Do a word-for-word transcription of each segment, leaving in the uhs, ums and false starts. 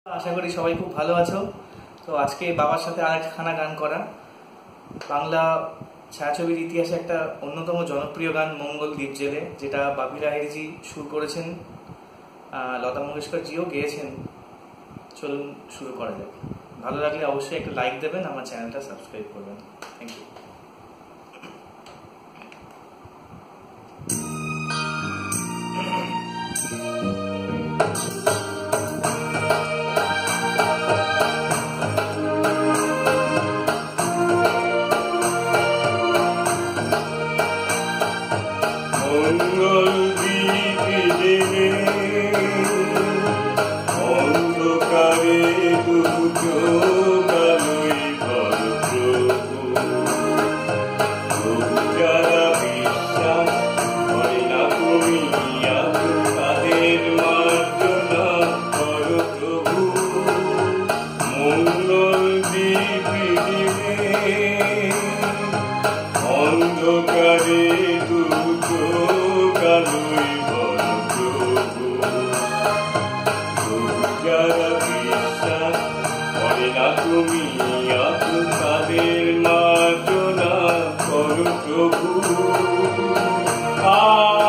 আশা করি সবাই খুব ভালো আছো। তো আজকে বাবার সাথে আরেকখানা গান করা, বাংলা ছায়াছবির ইতিহাসে একটা অন্যতম জনপ্রিয় গান মঙ্গল দ্বীপ জেলে, যেটা বাপি লাহিড়ীজি সুর করেছেন, লতা মঙ্গেশকরজিও গেয়েছেন। চলুন শুরু করা যাক। ভালো লাগলে অবশ্যই একটা লাইক দেবেন, আমার চ্যানেলটা সাবস্ক্রাইব করবেন। Thank you. মঙ্গল দ্বীপে জেলে অন্ধকারে দুটো কালোই বড় প্রভু, প্রভু যারা বিশ্বাস করে না তুমি আছো তাদের মার্জনা করো প্রভু। মঙ্গল দ্বীপে জেলে অন্ধকারে দুটো কালোই বড় প্রভু, প্রভু যারা বিশ্বাস করে না তুমি আছো তাদের মার্জনা করো প্রভু। আ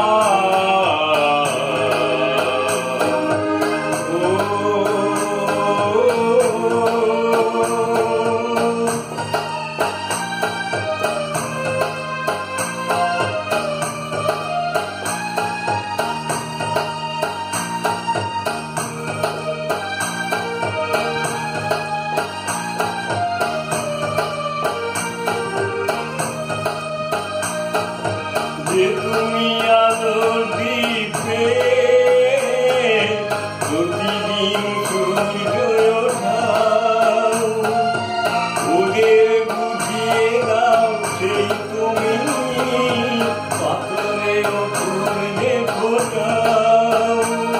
যে তুমি আলোর দ্বীপে প্রতিদিন সূর্য ওঠাও, ওদের বুঝিয়ে দাও সেই তুমি পাথরে ওঠে ফোটাও।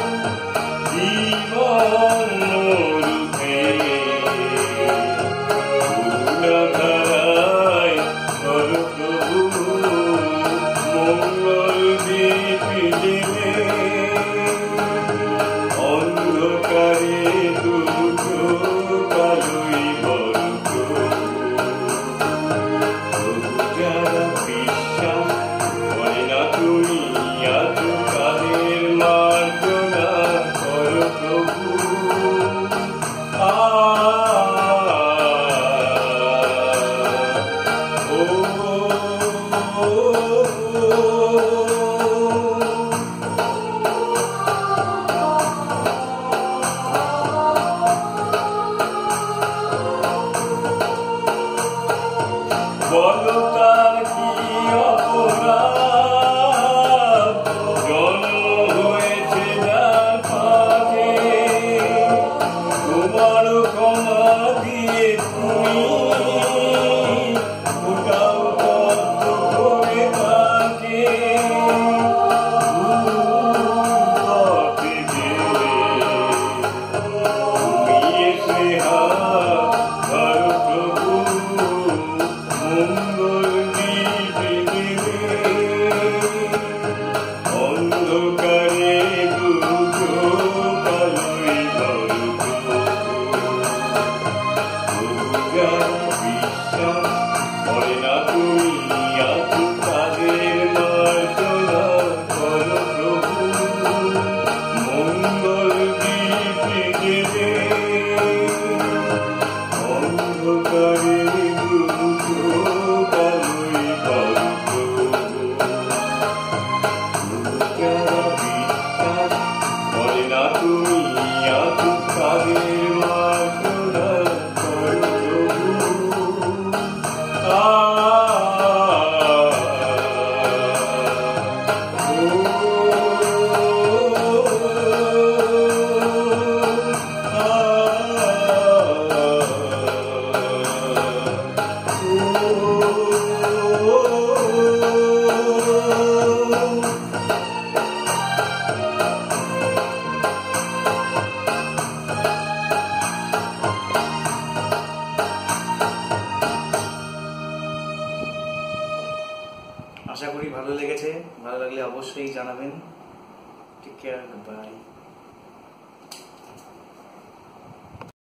জীবন রূপে পূর্ণধারায় করো প্রভু। মঙ্গল দ্বীপে জেলে অন্ধকারে দুটো কালোই বড় প্রভু, প্রভু যারা বিশ্বাস করে না তুমি আছো তাদের মার্জনা করো প্রভু। আ বলো তার কি অপরাধ, জন্ম হয়েছে যার পাশে, তোমার ক্ষমা দিয়ে তুমি ওটাও কত করে থাকে। পথে গেলে তুমি এসে হাত ধরো প্রভু। মঙ্গল দ্বীপে জেলে অন্ধকারে দুটো কালোই বড় প্রভু, প্রভু যারা বিশ্বাস করে না তুমি আছো তাদের মার্জনা করো প্রভু। মঙ্গল দ্বীপে জেলে অন্ধকারে দুটো কালোই বড় প্রভু, প্রভু যারা বিশ্বাস করে না তুমি আছো তাদের মার্জনা করো প্রভু। আ আশা করি ভালো লেগেছে। ভালো লাগলে অবশ্যই জানাবেন। Take care, by.